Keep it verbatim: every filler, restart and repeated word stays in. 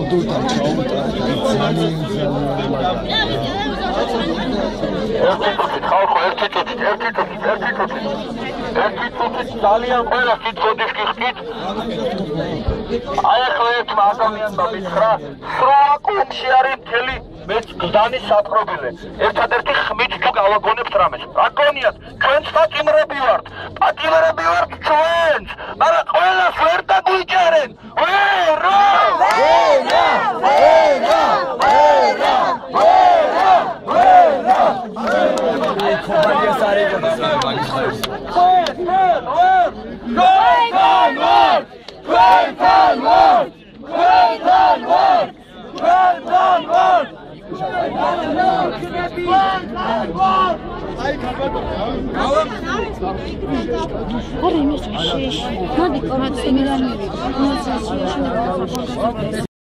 ნამდვილად ჩაუტარეთ ძალიან ძალიან ყველა კითხოდის კითხით აი ახლა ერთმა ადამიანმა მითხრა სროლა კლუბში არის მთელი მეც გზანის საპყრობილე ერთადერთი ხმით თუ გავაგონებთ რამეს რა გონიათ ჩვენც პატიმრები ვართ პატიმრები ვართ ჩვენც მაგრამ ყველას ვერ დაგვიჭერენ ვერო ვერო ვერო ვერო ვერო ვერო ხომალიას არის მაგის ხარს Ora, invece, non di come si mi danno, non si si